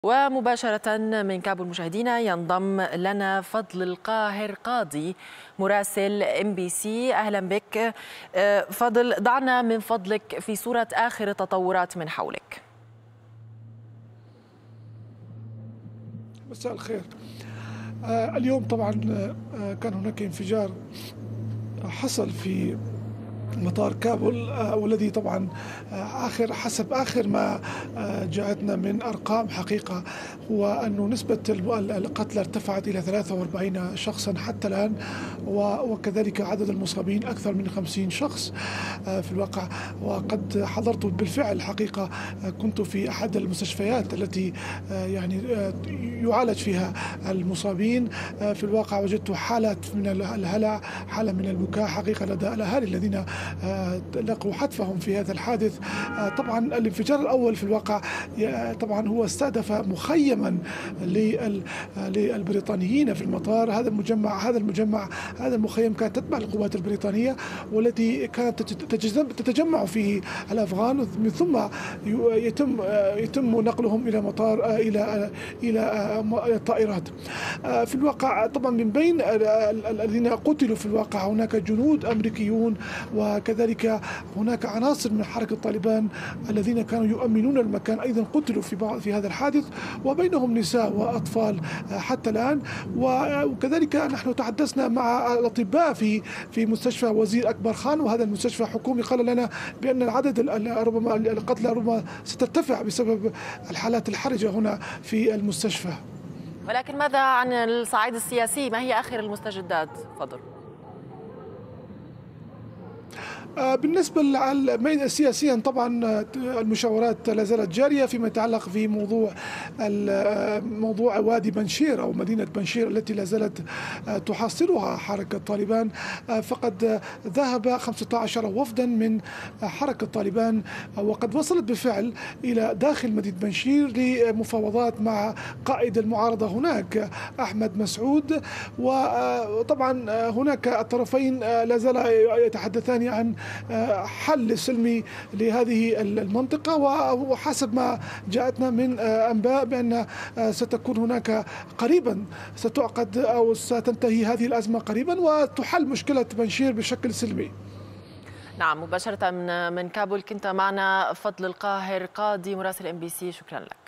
ومباشرة من كابول مشاهدينا ينضم لنا فضل القاهر قاضي مراسل MBC. أهلا بك فضل، ضعنا من فضلك في صورة آخر التطورات من حولك. مساء الخير. اليوم طبعا كان هناك انفجار حصل في مطار كابول، والذي طبعا حسب آخر ما جاءتنا من أرقام حقيقة هو أنه نسبة القتلى ارتفعت إلى 43 شخصا حتى الآن، وكذلك عدد المصابين أكثر من 50 شخص في الواقع. وقد حضرت بالفعل حقيقة، كنت في أحد المستشفيات التي يعني يعالج فيها المصابين. في الواقع وجدت حالات من الهلع، حالة من البكاء حقيقة لدى الأهالي الذين لقوا حتفهم في هذا الحادث. طبعا الانفجار الأول في الواقع طبعا هو استهدف مخيما للبريطانيين في المطار. هذا المخيم كان تتبع القوات البريطانية، والتي كانت تتجمع فيه الأفغان، من ثم يتم نقلهم إلى مطار إلى الطائرات. في الواقع طبعا من بين الذين قتلوا في الواقع هناك جنود أمريكيون، وكذلك هناك عناصر من حركة طالبان الذين كانوا يؤمنون المكان أيضا قتلوا في هذا الحادث، وبينهم نساء وأطفال حتى الآن. وكذلك نحن تحدثنا مع الأطباء في مستشفى وزير أكبر خان، وهذا المستشفى حكومي، قال لنا بأن العدد ربما القتلى ربما سترتفع بسبب الحالات الحرجة هنا في المستشفى. ولكن ماذا عن الصعيد السياسي؟ ما هي آخر المستجدات فضل؟ بالنسبة سياسيا طبعا المشاورات لا زالت جارية فيما يتعلق في موضوع وادي بنشير أو مدينة بنشير التي لا زالت تحاصرها حركة طالبان. فقد ذهب 15 وفدا من حركة طالبان، وقد وصلت بالفعل إلى داخل مدينة بنشير لمفاوضات مع قائد المعارضة هناك أحمد مسعود. وطبعا هناك الطرفين لا زال يتحدثان عن حل سلمي لهذه المنطقة، وحسب ما جاءتنا من أنباء بأن ستكون هناك قريبا، ستعقد أو ستنتهي هذه الأزمة قريبا وتحل مشكلة بنشير بشكل سلمي. نعم، مباشرة من كابول كنت معنا فضل القاهر قاضي مراسل MBC، شكرا لك.